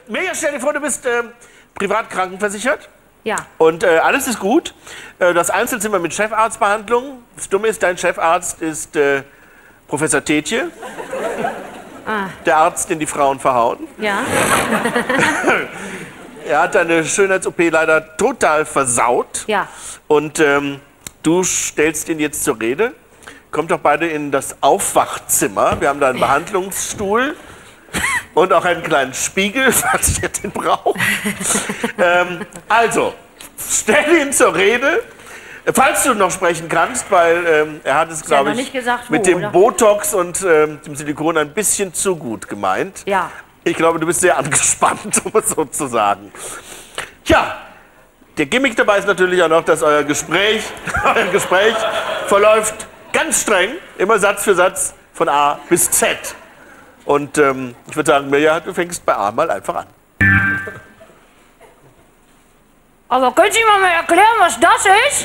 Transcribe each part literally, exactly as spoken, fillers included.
Mirja, stell dir vor, du bist äh, privat krankenversichert. Ja. Und äh, alles ist gut. Äh, das Einzelzimmer mit Chefarztbehandlung. Das Dumme ist, dein Chefarzt ist äh, Professor Tetje. Ah. Der Arzt, den die Frauen verhauen. Ja. Er hat deine Schönheits-O P leider total versaut. Ja. Und ähm, du stellst ihn jetzt zur Rede. Kommt doch beide in das Aufwachzimmer. Wir haben da einen Behandlungsstuhl und auch einen kleinen Spiegel, falls ihr den braucht. ähm, also, stell ihn zur Rede. Falls du noch sprechen kannst, weil ähm, er hat es, glaube ich, nicht gesagt, mit wo, dem oder? Botox und ähm, dem Silikon ein bisschen zu gut gemeint. Ja. Ich glaube, du bist sehr angespannt, um es so zu sagen. Tja, der Gimmick dabei ist natürlich auch noch, dass euer Gespräch, euer Gespräch verläuft ganz streng, immer Satz für Satz von A bis Z. Und ähm, ich würde sagen, Mirja, du fängst bei A mal einfach an. Aber können Sie mir mal erklären, was das ist?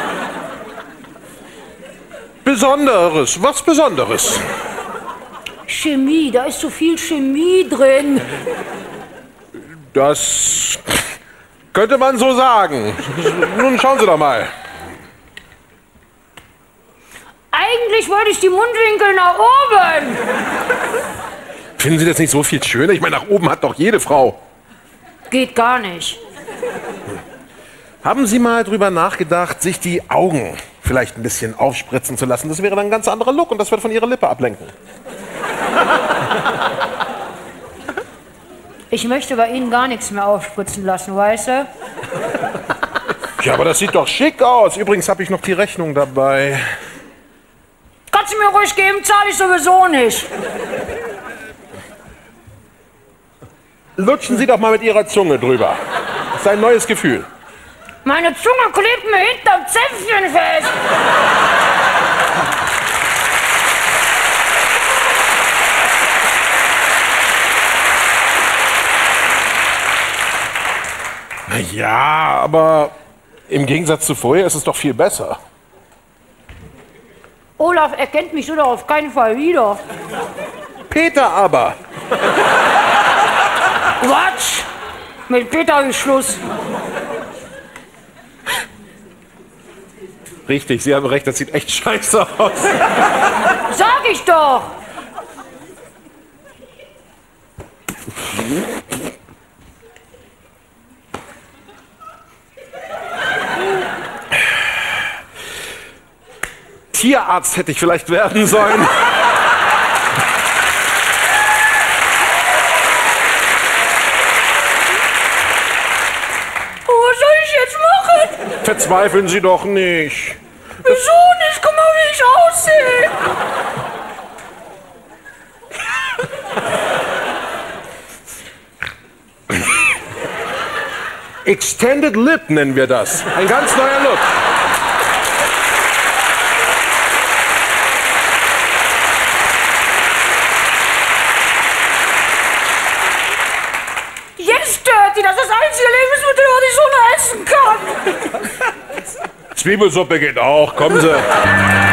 Besonderes, was Besonderes? Chemie, da ist so viel Chemie drin. Das könnte man so sagen. Nun schauen Sie doch mal. Eigentlich wollte ich die Mundwinkel nach oben. Finden Sie das nicht so viel schöner? Ich meine, nach oben hat doch jede Frau. Geht gar nicht. Haben Sie mal drüber nachgedacht, sich die Augen vielleicht ein bisschen aufspritzen zu lassen? Das wäre dann ein ganz anderer Look und das wird von Ihrer Lippe ablenken. Ich möchte bei Ihnen gar nichts mehr aufspritzen lassen, weißt du? Ja, aber das sieht doch schick aus. Übrigens habe ich noch die Rechnung dabei. Kannst du mir ruhig geben, zahle ich sowieso nicht. Lutschen Sie doch mal mit Ihrer Zunge drüber. Das ist ein neues Gefühl. Meine Zunge klebt mir hinterm Zäpfchen fest. Na ja, aber im Gegensatz zu vorher ist es doch viel besser. Olaf erkennt mich so doch auf keinen Fall wieder. Peter aber. Quatsch! Mit Peter ist Schluss. Richtig, Sie haben recht, das sieht echt scheiße aus. Sag ich doch! Tierarzt hätte ich vielleicht werden sollen. Was soll ich jetzt machen? Verzweifeln Sie doch nicht. Wieso nicht? Guck mal, wie ich aussehe. Extended Lip nennen wir das. Ein ganz neuer Look. Jetzt stört die, das ist das einzige Lebensmittel, was ich so essen kann. Zwiebelsuppe geht auch, kommen Sie.